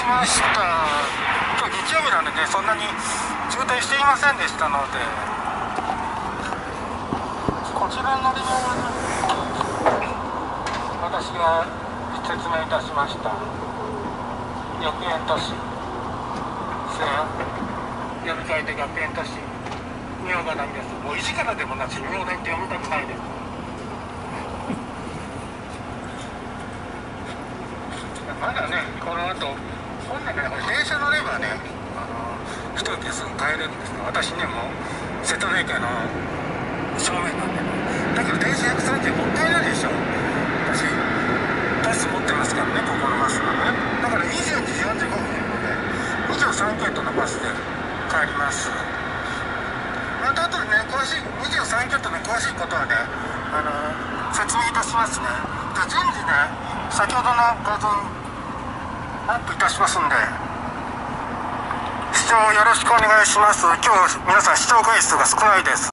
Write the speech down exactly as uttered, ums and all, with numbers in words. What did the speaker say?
しました。今日日曜日なのでそんなに渋滞していませんでしたので、こちらの乗り物は私が説明いたしました学園都市線、読み替えて学園都市明賀なんです。もう一からでもなし明年って読みたくないです。まだね、この後本来ね、これ電車乗ればね、あの一駅すぐ帰れるんですが、私ね、もう瀬戸内海の正面なんで、だけど電車ひゃくさんじゅうもったいないでしょ。私バス持ってますからね、ここのバスがね。だからにじゅうにじよんじゅうごふんでにじゅうさん系統のバスで帰ります。また後でね、詳しいにじゅうさん系統の詳しいことはね、あの説明いたしますね。で、順次ね、先ほどの画像アップいたしますんで、視聴よろしくお願いします。今日皆さん視聴回数が少ないです。